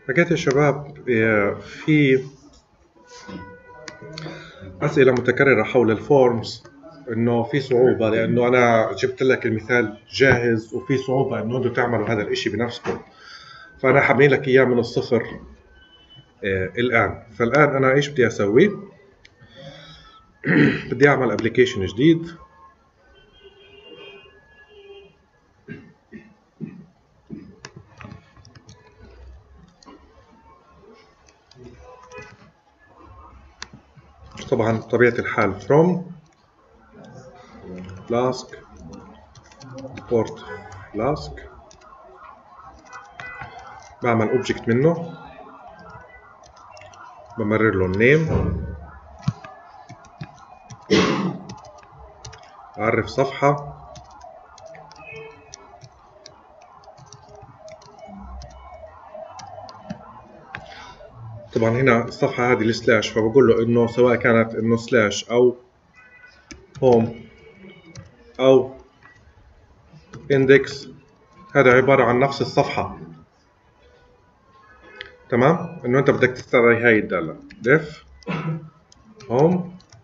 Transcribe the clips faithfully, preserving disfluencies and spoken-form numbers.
حكيت يا شباب في أسئلة متكررة حول الفورمز، إنه في صعوبة لأنه أنا جبت لك المثال جاهز وفي صعوبة إنه أنتم تعملوا هذا الإشي بنفسكم، فأنا حابين لك إياه من الصفر آه الآن. فالآن أنا إيش بدي أسوي؟ بدي أعمل أبليكيشن جديد. طبعا بطبيعة الحال from flask port flask، بعمل اوبجكت منه، بمرر له النيم، أعرف صفحة، طبعا هنا الصفحة هذه السلاش، فبقول له إنه سواء كانت إنه سلاش أو هوم أو اندكس، هذا عبارة عن نفس الصفحة. تمام؟ إنه أنت بدك تستدعي هاي الدالة def home،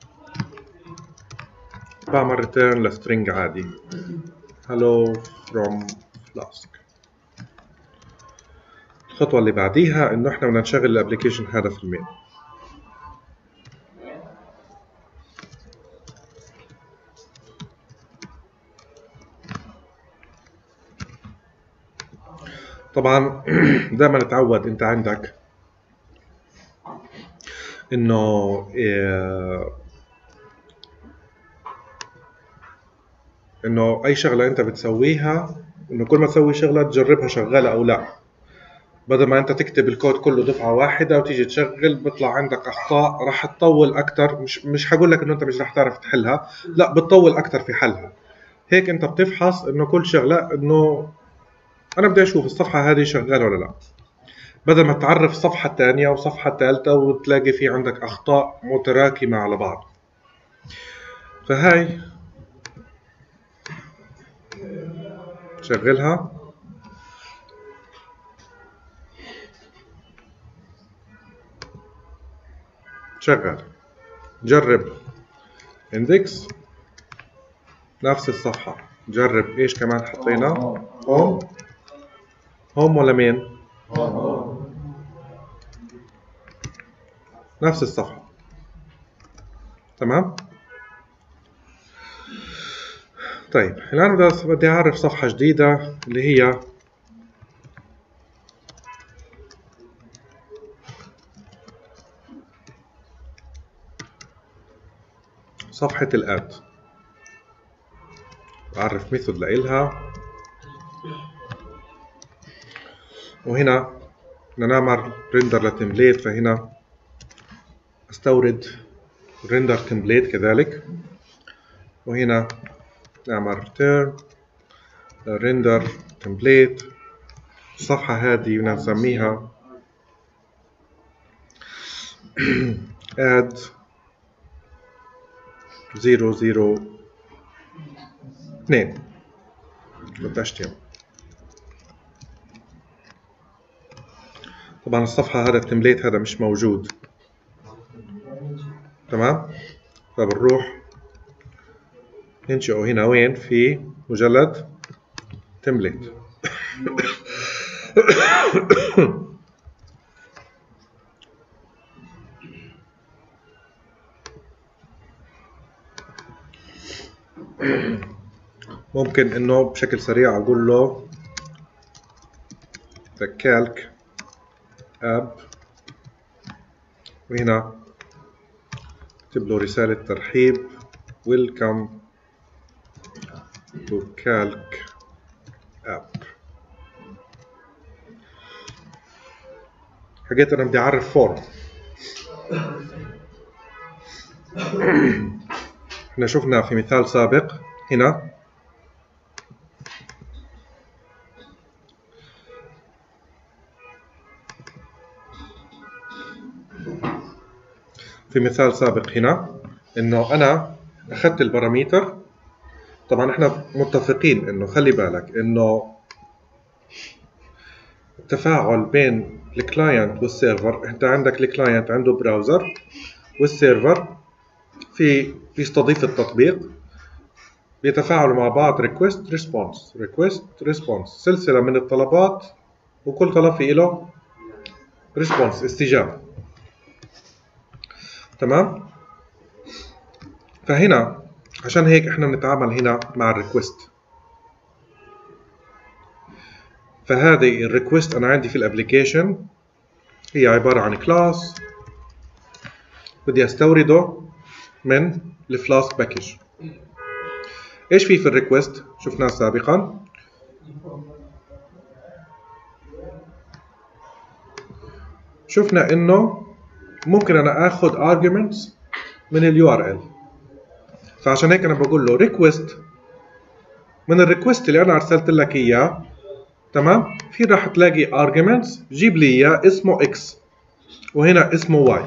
بعمل return لسترينج عادي hello from flask. الخطوة اللي بعديها إنه إحنا بدنا نشغل الأبليكيشن هذا في المين. طبعا دائما اتعود أنت عندك إنه إيه إنه أي شغلة أنت بتسويها، إنه كل ما تسوي شغلة تجربها شغالة أو لا، بدل ما أنت تكتب الكود كله دفعة واحدة وتيجي تشغل بيطلع عندك أخطاء راح تطول أكتر. مش مش هقول لك إنه أنت مش راح تعرف تحلها، لا بتطول أكتر في حلها. هيك أنت بتفحص إنه كل شغلة إنه أنا بدي أشوف الصفحة هذه شغالة ولا لا، بدل ما تعرف صفحة تانية وصفحة ثالثة وتلاقي في عندك أخطاء متراكمة على بعض. فهاي شغلها، شغل. جرب اندكس نفس الصفحة، جرب ايش كمان حطينا هوم هوم ولا مين؟ نفس الصفحة. تمام؟ طيب الآن بدي أعرف صفحة جديدة اللي هي صفحة الآد. أعرف ميثود لإلها، وهنا بدنا نعمل ريندر لتمبليت، فهنا استورد ريندر تمبليت كذلك، وهنا نعمل return render template. الصفحة هذه بدنا نسميها add زيرو زيرو اثنين html. طبعا الصفحة هذا التمبليت هذا مش موجود. تمام؟ فبنروح ننشئه هنا وين؟ في مجلد تمبليت. ممكن انه بشكل سريع اقول له the calc app، وهنا اكتب له رسالة ترحيب welcome to calc app. حكيت انا بدي اعرف فورم. احنا شفنا في مثال سابق هنا في مثال سابق هنا انه انا اخذت الباراميتر. طبعا احنا متفقين انه خلي بالك انه التفاعل بين الكلاينت والسيرفر. انت عندك الكلاينت عنده براوزر، والسيرفر في بيستضيف التطبيق، بيتفاعلوا مع بعض ريكوست ريسبونس ريكوست ريسبونس، سلسله من الطلبات، وكل طلب فيه له ريسبونس استجابه. تمام. فهنا عشان هيك احنا بنتعامل هنا مع الريكوست. فهذه الريكوست انا عندي في الابليكيشن هي عباره عن كلاس بدي استورده من الفلاسك باكج. ايش في في الريكوست؟ شفناه سابقا. شفنا انه ممكن انا اخذ arguments من اليو ار ال. فعشان هيك انا بقول له ريكوست من الريكوست اللي انا ارسلت لك اياه. تمام. في راح تلاقي arguments جيب لي اياه اسمه x وهنا اسمه y.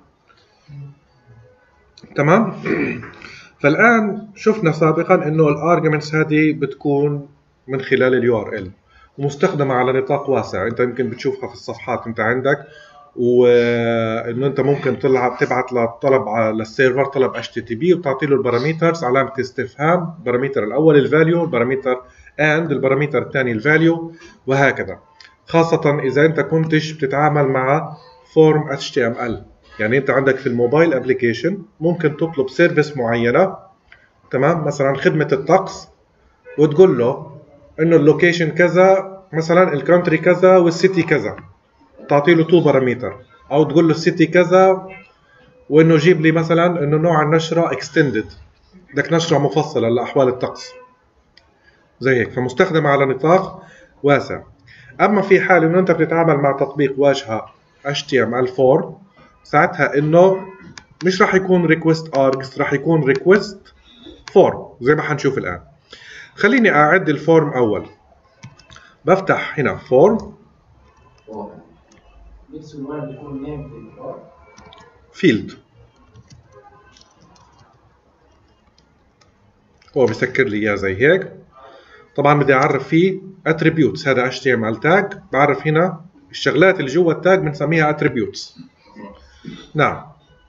تمام. فالان شفنا سابقا انه الارجيومنتس هذه بتكون من خلال اليو ار ال ومستخدمه على نطاق واسع. انت يمكن بتشوفها في الصفحات انت عندك، وانه انت ممكن تلعب تبعت لطلب للسيرفر طلب اتش تي تي بي وتعطي له الباراميترز علامه استفهام، الباراميتر الاول الفاليو، الباراميتر اند، الباراميتر الثاني الفاليو، وهكذا. خاصه اذا انت كنتش بتتعامل مع فورم اتش تي ام ال. يعني انت عندك في الموبايل ابلكيشن ممكن تطلب سيرفيس معينه. تمام. مثلا خدمه الطقس، وتقول له انه اللوكيشن كذا، مثلا الكونتري كذا والسيتي كذا، تعطي له تو باراميتر. او تقول له السيتي كذا وانه جيب لي مثلا انه نوع النشره اكستندد، بدك نشره مفصله لاحوال الطقس زي هيك. فمستخدمه على نطاق واسع. اما في حال انه انت بتتعامل مع تطبيق واجهه اتش تي ام ال فورم، ساعتها انه مش راح يكون ريكوست ارجز، راح يكون ريكوست فورم زي ما حنشوف الان. خليني اعد الفورم اول. بفتح هنا فورم فيلد، هو بيسكر لي اياه زي هيك. طبعا بدي اعرف فيه اتريبيوتس، هذا اتش تي ام ال تاج. بعرف هنا الشغلات اللي جوا التاج بنسميها اتريبيوتس. نعم.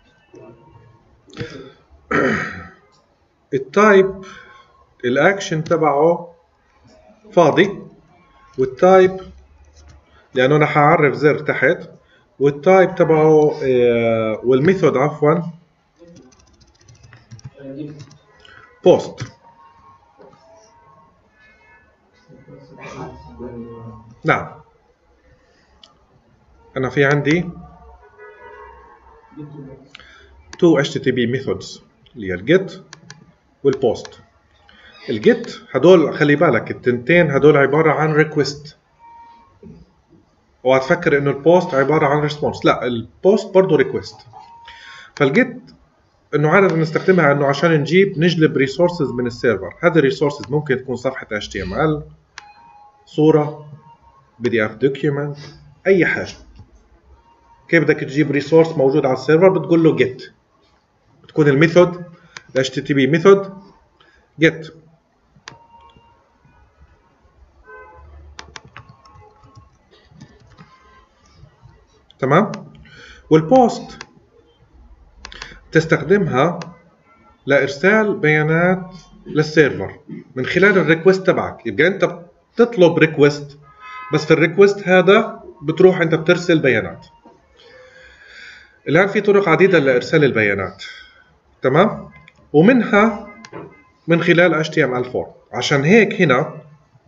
التايب الاكشن تبعه فاضي، والتايب لانه انا حعرف زر تحت، والتايب تبعه اه والميثود عفوا بوست. نعم. انا في عندي تو اتش تي تي بي ميثودز اللي هي الجيت والبوست. الجيت هدول خلي بالك التنتين هدول عباره عن ريكوست، اوعى تفكر انه البوست عباره عن ريسبونس. لا، البوست برضه ريكوست. فالجيت انه عاده نستخدمها انه عشان نجيب نجلب ريسورسز من السيرفر. هذه الريسورسز ممكن تكون صفحه اتش تي ام ال، صوره، بي دي اف دوكيومنت، اي حاجه. كيف بدك تجيب ريسورس موجود على السيرفر؟ بتقول له جيت. بتكون الميثود اتش تي تي بي ميثود جيت. تمام. والبوست تستخدمها لارسال بيانات للسيرفر من خلال الريكوست تبعك. يبقى انت بتطلب ريكوست، بس في الريكوست هذا بتروح انت بترسل بيانات. الان في طرق عديده لارسال البيانات. تمام. ومنها من خلال اتش تي ام ال فورم. عشان هيك هنا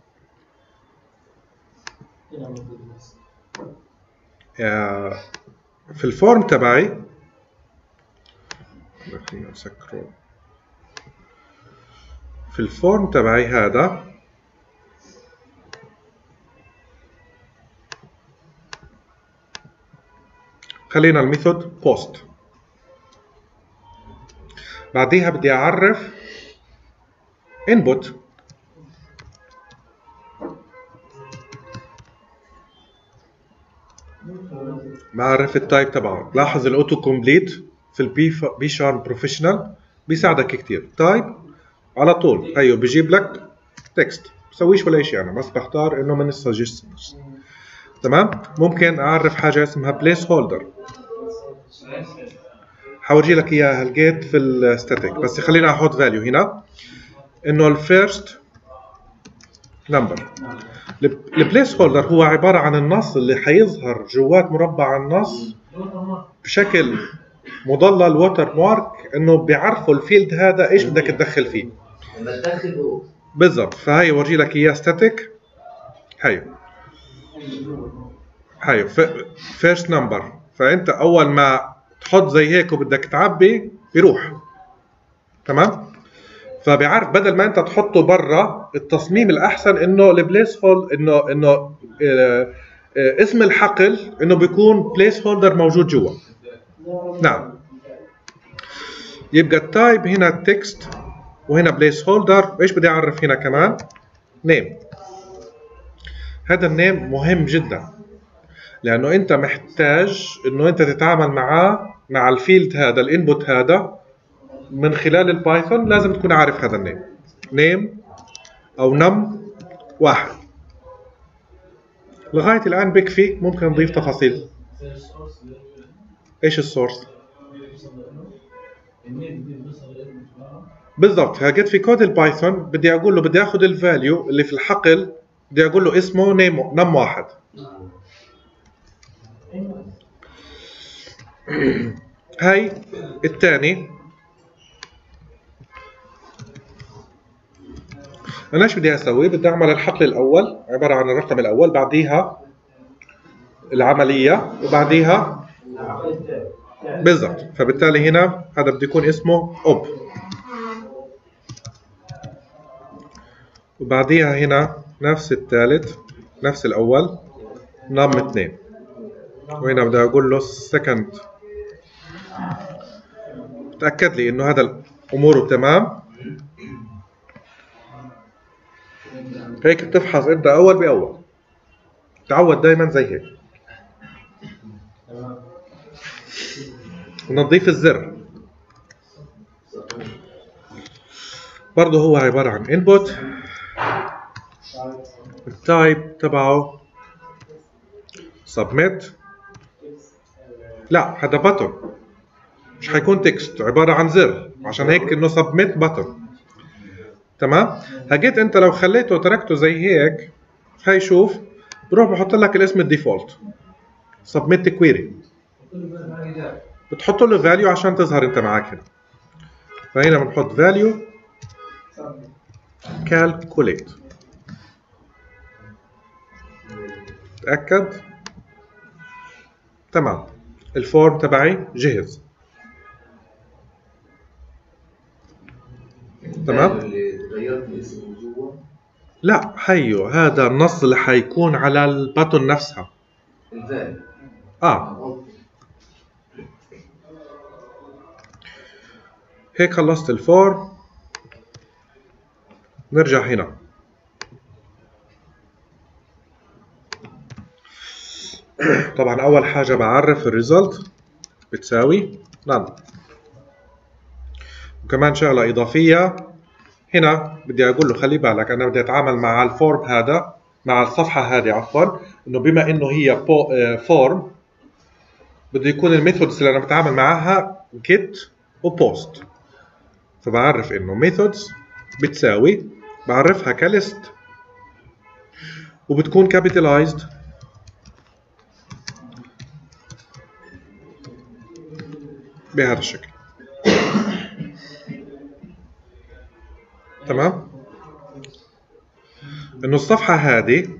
في الفورم تبعي، خلينا نسكره. في الفورم تبعي هذا خلينا الميثود بوست. بعديها بدي اعرف input، بعرف التايب تبعه. لاحظ الاوتو كومبليت في البي بي شارم بروفيشنال بيساعدك كثير. تايب على طول هيو بيجيب لك تكست، بسويش ولا شيء انا، بس بختار انه من السجستشنز. تمام. ممكن اعرف حاجه اسمها بليس هولدر، حورجي لك اياها الجيت في الستاتيك، بس خلينا احط فاليو هنا انه الفيرست نمبر. البليس هولدر هو عباره عن النص اللي حيظهر جوات مربع النص بشكل مضلل ووتر مارك، انه بيعرفوا الفيلد هذا ايش بدك تدخل فيه بالضبط. فهي ورجي لك اياه ستاتيك. هي هي فيرست نمبر، فانت اول ما تحط زي هيك وبدك تعبي بيروح. تمام. فبيعرف بدل ما انت تحطه برا، التصميم الاحسن انه البليس هولد انه انه اه اه اسم الحقل انه بيكون بليس هولدر موجود جوا. نعم. يبقى التايب هنا تكست وهنا بليس هولدر. ايش بدي اعرف هنا كمان؟ نيم. هذا النيم مهم جدا، لانه انت محتاج انه انت تتعامل معاه مع الفيلد هذا الانبوت هذا من خلال البايثون. لازم تكون عارف هذا النيم، نيم او نم واحد. لغايه الان بكفي. ممكن نضيف تفاصيل. ايش السورس؟ بالضبط. هاجت في كود البايثون بدي اقول له بدي اخذ الفاليو اللي في الحقل، بدي اقول له اسمه نيم نم واحد. هاي الثاني. انا ايش بدي اسوي؟ بدي اعمل الحقل الاول عباره عن الرقم الاول، بعديها العمليه، وبعديها بالضبط. فبالتالي هنا هذا بده يكون اسمه اوب، وبعديها هنا نفس الثالث نفس الاول نم اثنين، وهنا بدي اقول له سكند. تاكد لي انه هذا اموره تمام. هيك بتفحص انت اول باول. تعود دائما زي هيك. ونضيف الزر برضه هو عباره عن انبوت. التايب تبعه سبميت. لا هذا باتون، مش حيكون تكست، عباره عن زر، عشان هيك انه سبميت باتون. تمام. هجيت انت لو خليته وتركته زي هيك، هاي شوف بروح بحط لك الاسم الديفولت سبميت كويري، بتحط له فاليو عشان تظهر انت معك هنا. فهنا بنحط فاليو كالكوليت. تاكد. تمام. الفورم تبعي جهز. تمام. لا هيو هذا النص اللي حيكون على الباتون نفسها. اه هيك خلصت الفورم. نرجع هنا. طبعا اول حاجه بعرف الريزلت بتساوي نان. وكمان شغله اضافيه هنا بدي اقول له خلي بالك انا بدي اتعامل مع الفورم هذا، مع الصفحه هذه عفوا، انه بما انه هي فورم بده يكون الميثودز اللي انا بتعامل معاها جيت وبوست. فبعرف انه ميثودز بتساوي، بعرفها كليست وبتكون كابيتالايزد بهذا الشكل. تمام. انه الصفحه هذه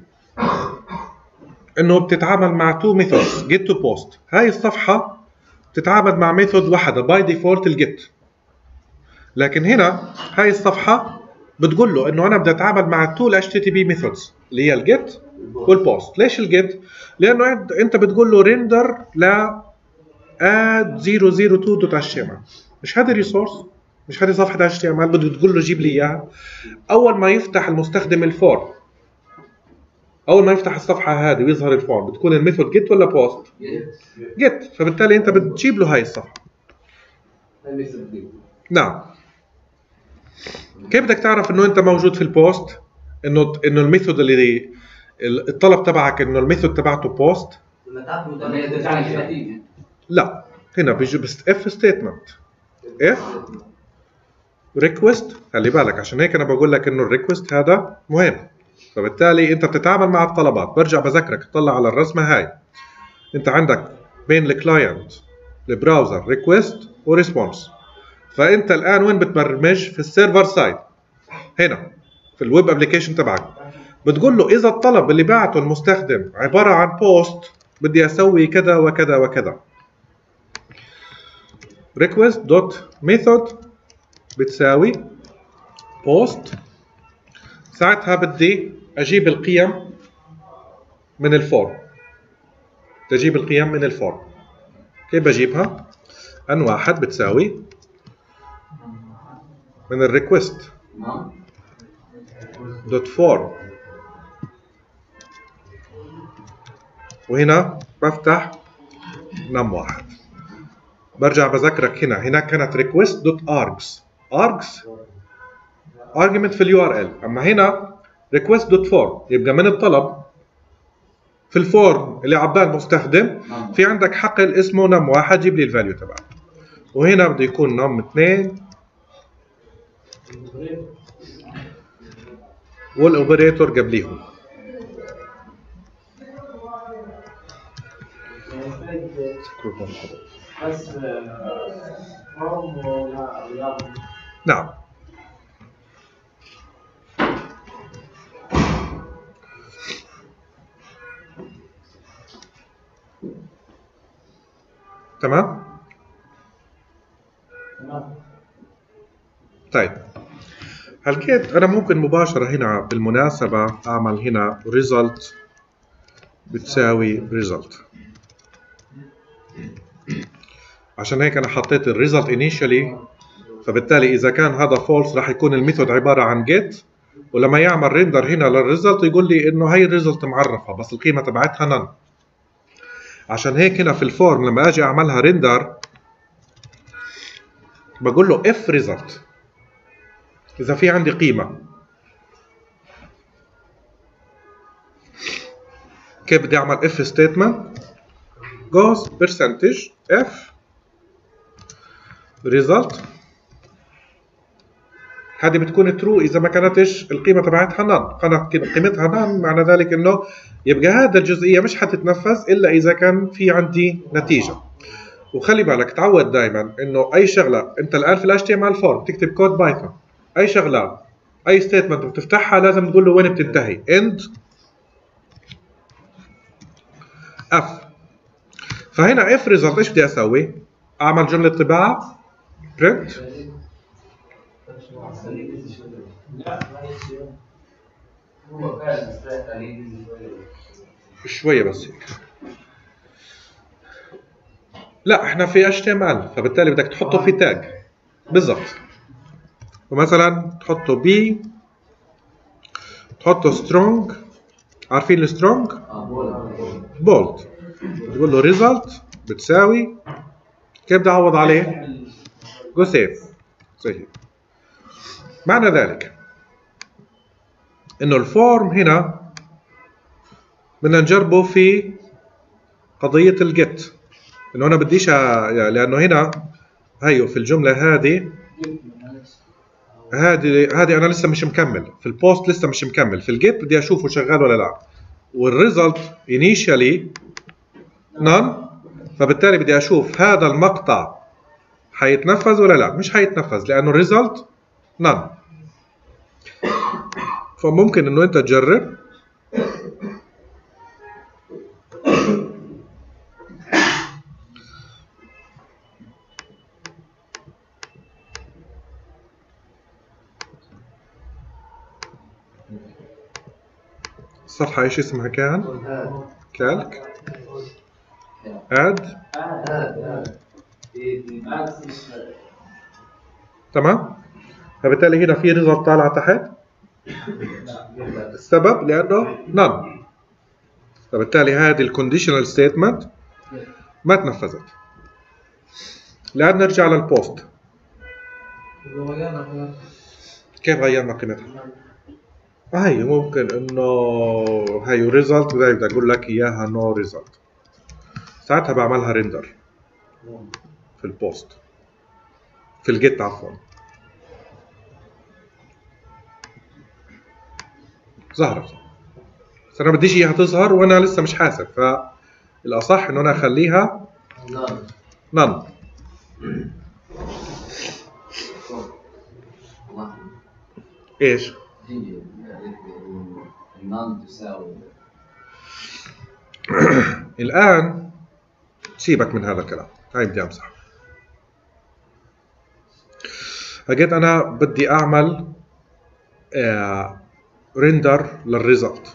انه بتتعامل مع تو ميثودز جيت تو بوست. هاي الصفحه بتتعامل مع ميثود واحده باي ديفولت الجيت، لكن هنا هاي الصفحه بتقول له انه انا بدي اتعامل مع التو اتش تي تي بي ميثودز اللي هي الجيت والبوست. ليش الجيت؟ لانه انت بتقول له ريندر ل اد صفر صفر اتنين دوت اتش تي ام ال. مش هذه ريسورس، مش هذه صفحه اتش تي ام ال، بدك تقول له جيب لي اياها. اول ما يفتح المستخدم الفورم، اول ما يفتح الصفحه هذه ويظهر الفورم، بتكون الميثود جيت ولا بوست؟ جيت. فبالتالي انت بتجيب له هاي الصفحه. نعم. كيف بدك تعرف انه انت موجود في البوست؟ انه انه الميثود اللي الطلب تبعك انه الميثود تبعته بوست. لا هنا بيجي بس اف ستيتمنت اف ريكوست. خلي بالك عشان هيك انا بقول لك انه الريكوست هذا مهم. فبالتالي انت بتتعامل مع الطلبات. برجع بذكرك اطلع على الرسمه هاي. انت عندك بين الكلاينت البراوزر ريكوست وريسبونس. فانت الان وين بتبرمج؟ في السيرفر سايد هنا في الويب ابلكيشن تبعك. بتقول له اذا الطلب اللي بعته المستخدم عباره عن بوست بدي اسوي كذا وكذا وكذا. request دوت method بتساوي post. ساعتها بدي اجيب القيم من الفورم. تجيب القيم من الفورم. كيف بجيبها؟ ان واحد بتساوي من الريكوست دوت فورم، وهنا بفتح نم واحد. برجع بذكرك هنا هنا كانت ريكوست دوت args args argument في اليو ار ال. اما هنا ريكوست دوت فورم يبقى من الطلب في الفورم اللي عبال المستخدم في عندك حقل اسمه نم واحد جيب لي الفاليو تبعه. وهنا بده يكون نم اثنين والاوبريتور قبليهم. نعم تمام. طيب هلقيت انا ممكن مباشره هنا بالمناسبه اعمل هنا result بتساوي result. عشان هيك انا حطيت الريزلت initially. فبالتالي اذا كان هذا false راح يكون الميثود عباره عن get، ولما يعمل ريندر هنا للريزلت يقول لي انه هي الريزلت معرفه بس القيمه تبعتها none. عشان هيك هنا في الفورم لما اجي اعملها ريندر بقول له if result اذا في عندي قيمه. كيف بدي اعمل if statement؟ goes percentage f result. هذه بتكون true اذا ما كانتش القيمه تبعتها none. كانت قيمتها none معنى ذلك انه يبقى هذا الجزئيه مش حتتنفذ الا اذا كان في عندي نتيجه. وخلي بالك تعود دائما انه اي شغله انت الان في الاتش تي ام ال فورم تكتب كود بايثون، اي شغله اي ستيتمنت بتفتحها لازم تقول له وين بتنتهي end f. فهنا if result ايش بدي اسوي؟ اعمل جمله طباعه print شويه بس هيك. لا احنا في اتش تي ام ال فبالتالي بدك تحطه في تاج بالضبط. ومثلا تحطه بي تحطه سترونج. عارفين السترونج؟ بولد. تقول له ريزلت بتساوي كيف بدي اعوض عليه؟ جو سيف زي هيك. معنى ذلك انه الفورم هنا بدنا نجربه في قضيه الجيت. انه انا بديش يعني لانه هنا هيو في الجمله هذه هذه هذه انا لسه مش مكمل في البوست، لسه مش مكمل في الجيت بدي اشوفه شغال ولا لا. والريزلت initially none. فبالتالي بدي اشوف هذا المقطع حيتنفذ ولا لا. مش حيتنفذ لانه الريزلت none. فممكن انه انت تجرب الصفحة ايش اسمها كان؟ كالك اد تمام. فبالتالي هنا في ريزلت طالعة تحت. السبب لانه none. فبالتالي هذه الكونديشنال ستيتمنت ما تنفذت. الان نرجع للبوست. كيف غيرنا قيمتها؟ هي ممكن انه هي ريزلت بدي اقول لك اياها نو ريزلت، ساعتها بعملها ريندر في البوست في الجيت عفوا. ظهرت بس انا بديش اياها تظهر وانا لسه مش حاسب، فالاصح انه انا اخليها نن. ايش؟ النان تساوي الان سيبك من هذا الكلام، هاي بدي امسح. لقيت انا بدي اعمل آه ريندر للريزلت.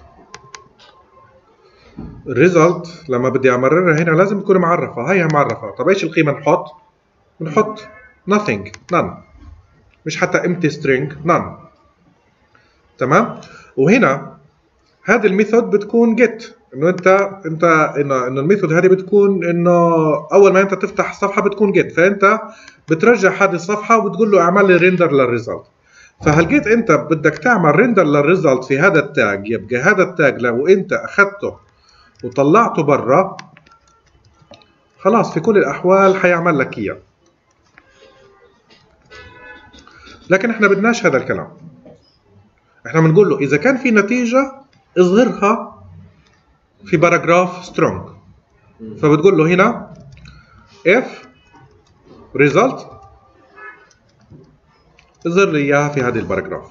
الريزلت لما بدي امررها هنا لازم تكون معرفه، هيها معرفه. طب ايش القيمه نحط؟ بنحط nothing none، مش حتى empty string none. تمام. وهنا هذه الميثود بتكون get، انه انت انت انه انه الميثود هذه بتكون انه اول ما انت تفتح الصفحه بتكون get، فانت بترجع هذه الصفحه وبتقول له اعمل لي ريندر للريزلت. فهلقيت انت بدك تعمل ريندر للريزلت في هذا التاج، يبقى هذا التاج لو انت اخذته وطلعته برا خلاص في كل الاحوال حيعمل لك اياه. لكن احنا بدناش هذا الكلام، احنا بنقول له اذا كان في نتيجه اظهرها في باراجراف سترونج. فبتقول له هنا if result اظهر لي اياها في هذه الباراجراف.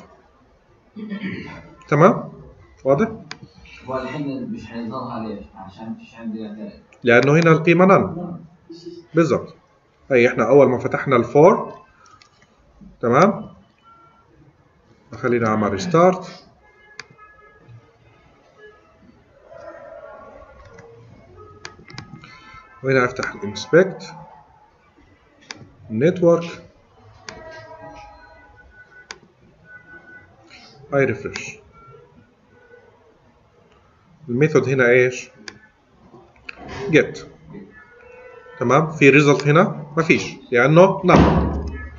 تمام؟ واضح؟ هو الحين مش حيظهرها ليش؟ عشان فيش عندي نتائج. لانه هنا القيمه نن. بالضبط. هي احنا اول ما فتحنا الفور، تمام؟ خلينا اعمل ريستارت. وهنا افتح الانسبكت نتورك اي ريفرش. الميثود هنا ايش؟ get. تمام. في ريزلت هنا ما فيش لانه نعم.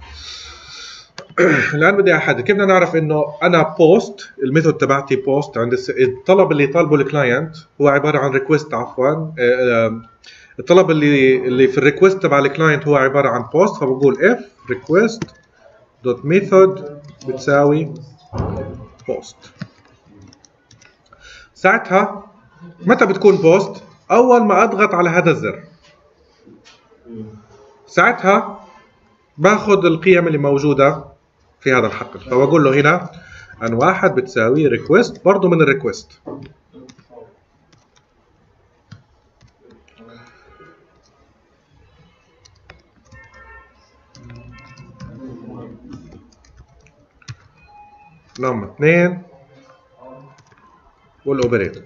الان بدي احدد كيف بدنا نعرف انه انا بوست الميثود تبعتي بوست عند الطلب اللي طالبه الكلاينت هو عباره عن ريكوست عفوا الطلب اللي اللي في الريكوست تبع الكلاينت هو عباره عن بوست. فبقول if request دوت method بتساوي بوست. ساعتها متى بتكون بوست؟ اول ما اضغط على هذا الزر، ساعتها باخذ القيم اللي موجوده في هذا الحقل. فبقول له هنا ان واحد بتساوي ريكوست برضه من الريكوست. نمبر اثنين والاوبريتور.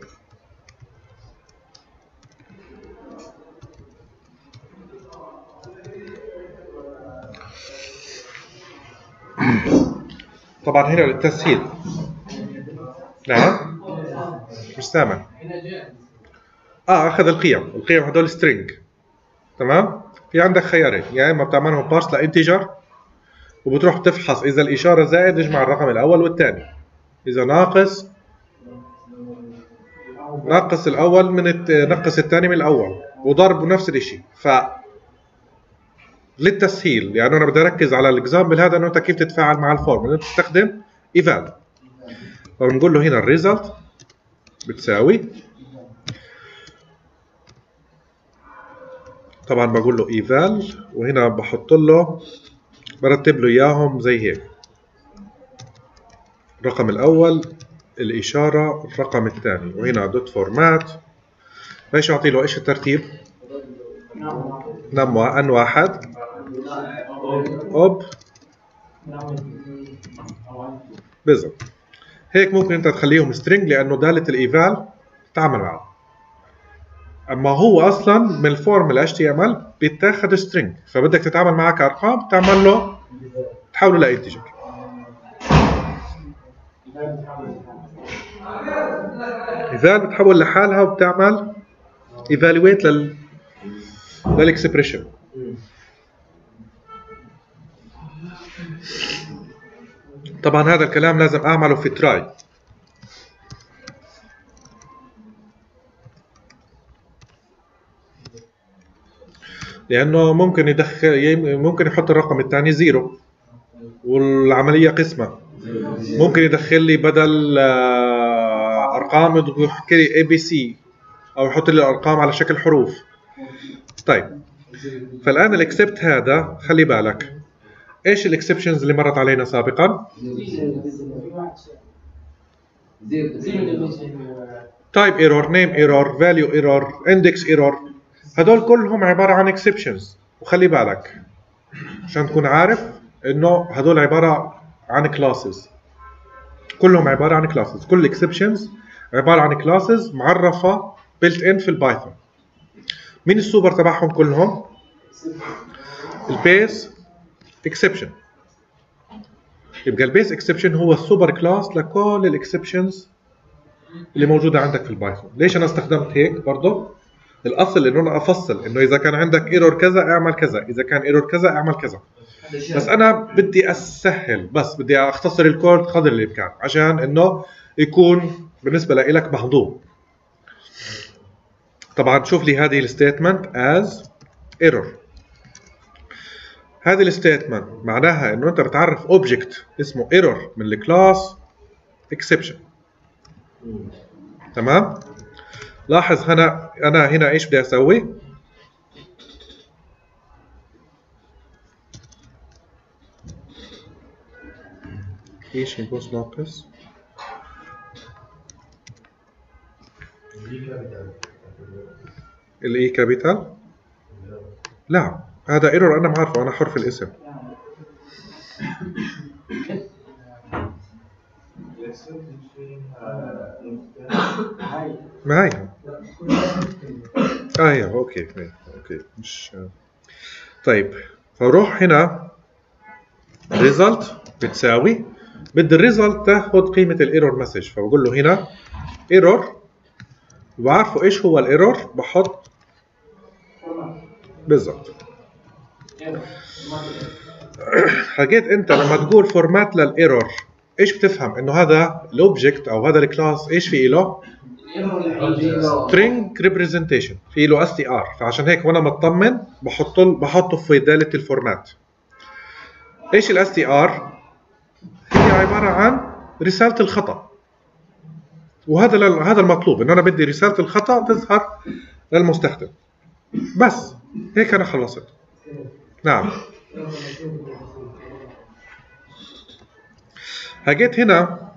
طبعا هنا للتسهيل. نعم مش سامع. اه اخذ القيم، القيم هدول سترينج. تمام. في عندك خيارين، يا يعني اما بتعملهم بارس لانتجر وبتروح تفحص اذا الاشاره زائد اجمع الرقم الاول والثاني، اذا ناقص ناقص الاول من الت... نقص الثاني من الاول وضرب نفس الشيء. ف للتسهيل يعني انا بدي اركز على الاكزامبل هذا انه انت كيف تتفاعل مع الفورم، انت تستخدم ايفال. فبنقول له هنا الريزلت بتساوي، طبعا بقول له ايفال وهنا بحط له برتب له اياهم زي هيك، الرقم الاول الاشاره الرقم الثاني وهنا دوت فورمات. ايش اعطي له؟ ايش الترتيب؟ نم ان واحد اوب بالضبط. هيك ممكن انت تخليهم سترينج لانه داله الايفال تعمل معه. اما هو اصلا من الفورم ال إتش تي إم إل بيتاخذ سترينج، فبدك تتعامل معه كارقام تعمل له تحوله لانتجر. ايفال بتحول لحالها وبتعمل ايفالويت لل للاكسبريشن. طبعا هذا الكلام لازم اعمله في تراي، لانه ممكن يدخل ممكن يحط الرقم الثاني زيرو والعمليه قسمه، ممكن يدخل لي بدل ارقام يحكي لي اي بي سي او يحط لي الارقام على شكل حروف. طيب فالان الاكسبت هذا خلي بالك ايش الاكسبشنز اللي مرت علينا سابقا؟ تايب ايرور، نيم ايرور، فاليو ايرور، اندكس ايرور، هدول كلهم عباره عن اكسبشنز. وخلي بالك عشان تكون عارف انه هدول عباره عن كلاسز، كلهم عباره عن كلاسز، كل اكسبشنز عباره عن كلاسز معرفه بيلت ان في البايثون. مين السوبر تبعهم كلهم؟ البيس اكسبشن. يبقى البيس اكسبشن هو السوبر كلاس لكل الاكسبشنز اللي موجوده عندك في البايثون. ليش انا استخدمت هيك برضه؟ الاصل انه انا افصل انه اذا كان عندك ايرور كذا اعمل كذا، اذا كان ايرور كذا اعمل كذا. بس انا بدي اسهل، بس بدي اختصر الكود قدر الامكان عشان انه يكون بالنسبه لك مهضوم. طبعا شوف لي هذه الستيتمنت از ايرور. هذه الستيتمنت معناها انه انت بتعرف اوبجكت اسمه ايرور من الكلاس اكسبشن. تمام؟ لاحظ هنا انا هنا ايش بدي اسوي؟ ايش البوست ناقص؟ الاي كابيتال؟ لا هذا ايرور انا ما عارفه، انا حرف الاسم. ما هي اه هي اوكي اوكي مش طيب. فروح هنا ريزلت بتساوي، بدي الريزلت تاخذ قيمه الايرور مسج، فبقول له هنا ايرور وبعرفه ايش هو الايرور، بحط بالضبط. حكيت انت لما تقول فورمات للايرور ايش بتفهم؟ انه هذا الاوبجكت او هذا الكلاس ايش في له؟ string representation، في له اس تي ار، فعشان هيك وانا مطمن بحطه بحطه في داله الفورمات. ايش الاس تي ار؟ هي عباره عن رساله الخطا، وهذا هذا المطلوب، انه انا بدي رساله الخطا تظهر للمستخدم. بس هيك انا خلصت. نعم هجيت هنا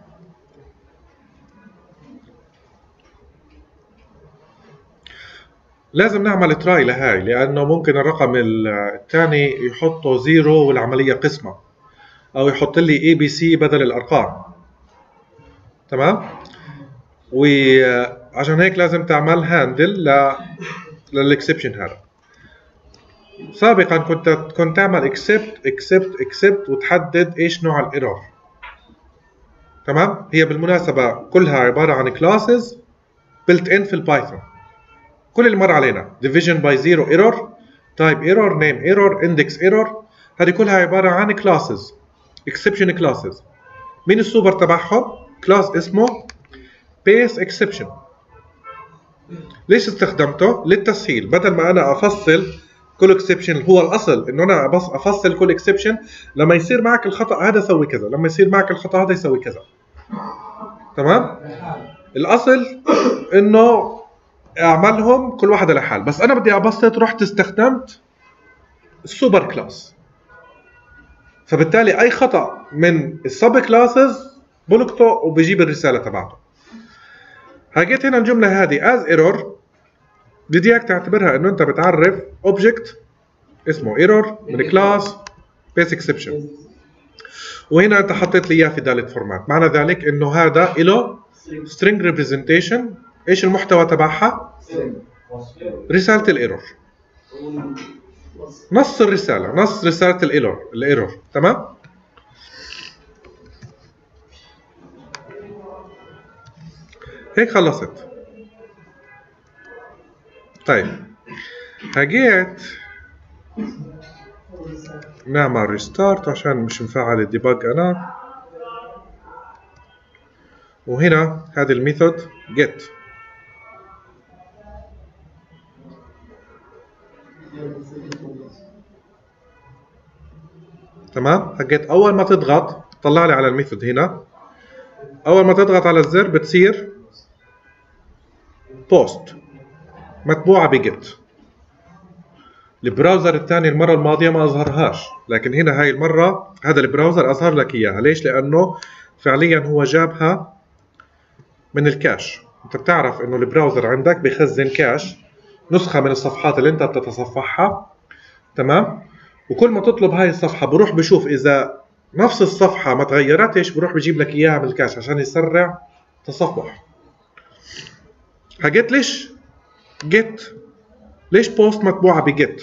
لازم نعمل تراي لهاي، لانه ممكن الرقم الثاني يحطه زيرو والعمليه قسمه، او يحط لي اي بي سي بدل الارقام. تمام؟ وعشان هيك لازم تعمل هاندل ل للاكسبشن هذا. سابقا كنت كنت تعمل اكسبت اكسبت اكسبت وتحدد ايش نوع الايرور. تمام؟ هي بالمناسبه كلها عباره عن كلاسز بيلت ان في البايثون. كل اللي مر علينا division by zero error، type error، name error، index error، هذه كلها عباره عن classes exception classes. مين السوبر تبعهم؟ كلاس اسمه base exception. ليش استخدمته؟ للتسهيل، بدل ما انا افصل كل exception. هو الاصل انه انا بس افصل كل exception، لما يصير معك الخطا هذا سوي كذا، لما يصير معك الخطا هذا يسوي كذا. تمام؟ الاصل انه اعملهم كل واحده لحال، بس انا بدي ابسط، رحت استخدمت السوبر كلاس، فبالتالي اي خطا من السب كلاسز بلقطه وبجيب الرساله تبعته. هاجيت هنا الجمله هذه از ايرور، بدي اياك تعتبرها انه انت بتعرف اوبجكت اسمه ايرور من كلاس بيس اكسبشن، وهنا انت حطيت لي اياه في داله فورمات. معنى ذلك انه هذا له string representation. ايش المحتوى تبعها؟ رساله الايرور، نص الرساله، نص رساله الايرور الايرور تمام؟ هيك خلصت. طيب هجيت نعمل ريستارت عشان مش مفعل الديباج انا، وهنا هذه الميثود get. تمام. حكيت اول ما تضغط طلع لي على الميثود هنا، اول ما تضغط على الزر بتصير بوست متبوعه بجيت. البراوزر الثاني المره الماضيه ما اظهرهاش، لكن هنا هاي المره هذا البراوزر اظهر لك اياها. ليش؟ لانه فعليا هو جابها من الكاش. انت بتعرف انه البراوزر عندك بخزن كاش نسخه من الصفحات اللي انت بتتصفحها، تمام؟ وكل ما تطلب هاي الصفحه بروح بشوف اذا نفس الصفحه ما تغيرتش، بروح بجيب لك اياها من الكاش عشان يسرع تصفح. حكيت ليش جيت؟ ليش بوست مطبوعه بجيت؟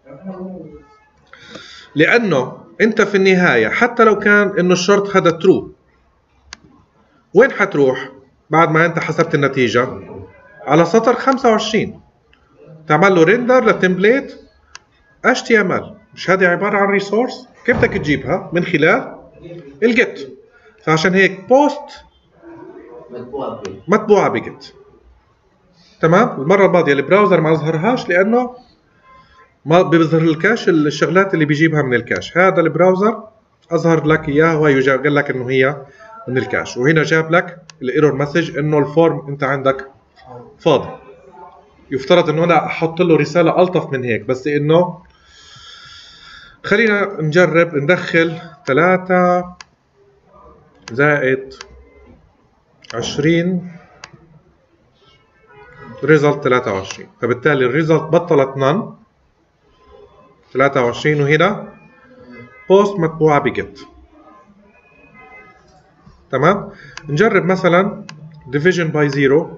لانه انت في النهايه حتى لو كان انه الشرط هذا ترو، وين حتروح بعد ما انت حسبت النتيجه؟ على سطر خمسة وعشرين تعمل له ريندر لتمبليت اتش تي ام ال. مش هذه عباره عن ريسورس؟ كيف بدك تجيبها؟ من خلال الجيت. فعشان هيك بوست مطبوعه بجيت. تمام. المره الماضيه البراوزر ما اظهرهاش لانه ما بيظهر الكاش الشغلات اللي بيجيبها من الكاش. هذا البراوزر اظهر لك اياها، وهي قال لك انه هي من الكاش، وهنا جاب لك الايرور مسج انه الفورم انت عندك فاضي. يفترض انه انا احط له رساله الطف من هيك، بس انه خلينا نجرب ندخل ثلاثة زائد عشرين ريزلت ثلاثة وعشرين، فبالتالي الريزلت بطلت نون ثلاثة وعشرين، وهنا بوست مطبوعه بجيت. تمام. نجرب مثلا division by zero،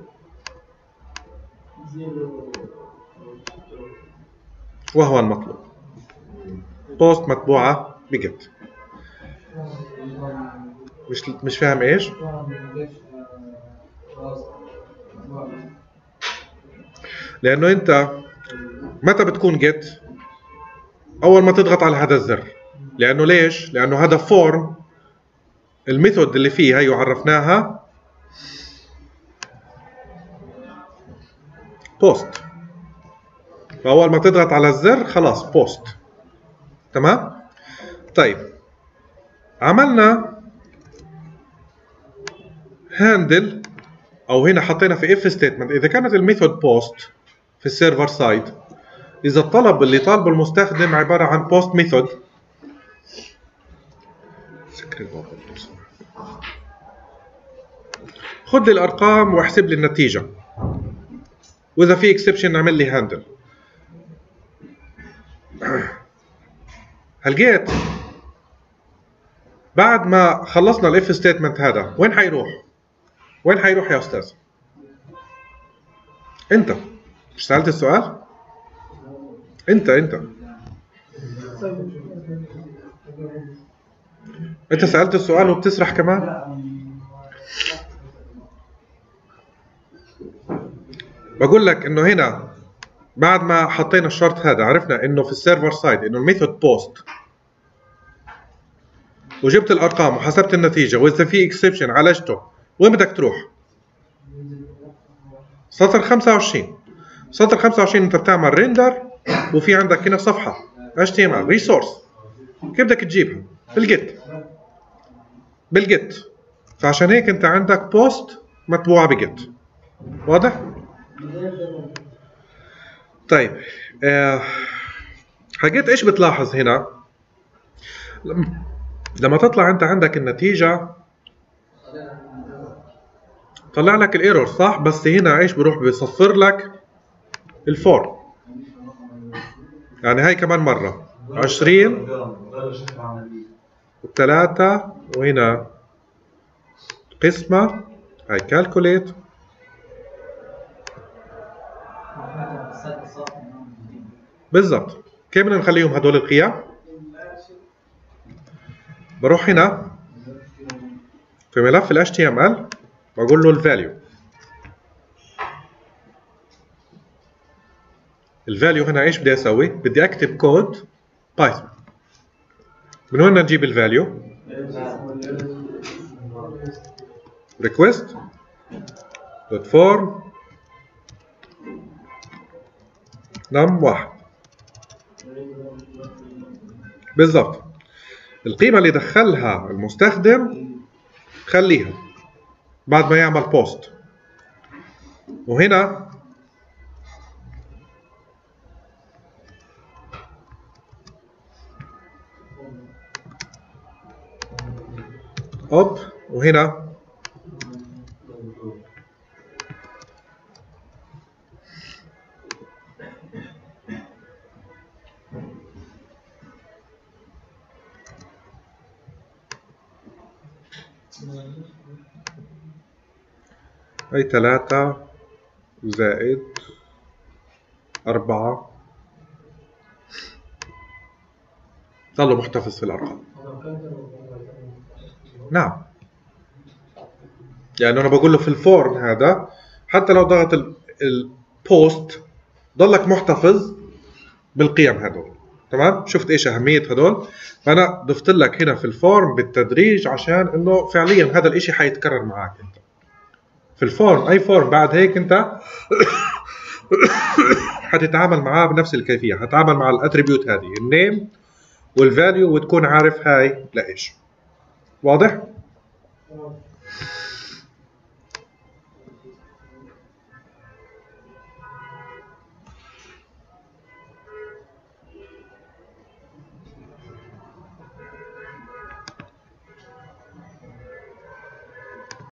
وهو المطلوب بوست مطبوعه بجيت. مش مش فاهم ايش؟ لانه انت متى بتكون جيت؟ اول ما تضغط على هذا الزر. لانه ليش؟ لانه هذا فورم، الميثود اللي فيه هي عرفناها بوست، فاول ما تضغط على الزر خلاص بوست. تمام. طيب عملنا هاندل، او هنا حطينا في اف ستيتمنت اذا كانت الميثود بوست في السيرفر سايد، اذا الطلب اللي طالبه المستخدم عباره عن بوست ميثود، خذ لي الارقام واحسب لي النتيجه، واذا في اكسبشن نعمل لي هاندل. هالجيت بعد ما خلصنا الاف ستيتمنت هذا وين حيروح؟ وين حيروح يا استاذ؟ انت مش سألت السؤال؟ انت انت انت سألت السؤال وبتسرح كمان؟ بقول لك انه هنا بعد ما حطينا الشرط هذا عرفنا انه في السيرفر سايد انه الميثود بوست، وجبت الارقام وحسبت النتيجه، واذا في اكسبشن عالجته، وين بدك تروح؟ سطر خمسة وعشرين. سطر خمسة وعشرين انت بتعمل ريندر، وفي عندك هنا صفحه اتش تي ام ال ريسورس. كيف بدك تجيبها؟ بالجيت. بالجيت. فعشان هيك انت عندك بوست مطبوعه بجيت. واضح؟ طيب آه حكيت ايش بتلاحظ هنا؟ لما تطلع انت عندك النتيجه طلع لك الايرور صح، بس هنا ايش بروح بيصفر لك الفورم. يعني هاي كمان مره عشرين وثلاثة، وهنا قسمه هاي كالكوليت. بالضبط. كيف بدنا نخليهم هدول القيم؟ بروح هنا في ملف ال اتش تي ام ال بقول له الفاليو. الفاليو هنا ايش بدي اسوي؟ بدي اكتب كود بايثون. من وين نجيب الفاليو؟ ريكويست دوت فورم نم واحد. بالضبط. القيمة اللي دخلها المستخدم خليها بعد ما يعمل بوست. وهنا اوب، وهنا هي ثلاثة زائد أربعة، ضلوا محتفظ في الأرقام. نعم، يعني أنا بقول له في الفورم هذا حتى لو ضغط البوست ضلك محتفظ بالقيم هدول. تمام؟ شفت إيش أهمية هدول؟ فأنا ضفت لك هنا في الفورم بالتدريج عشان إنه فعليا هذا الإشي حيتكرر معك أنت في الفورم. أي فورم بعد هيك أنت حتتعامل معاه بنفس الكيفية. هتعامل مع الاتريبيوت هذه النيم والفاليو وتكون عارف هاي لإيش. واضح؟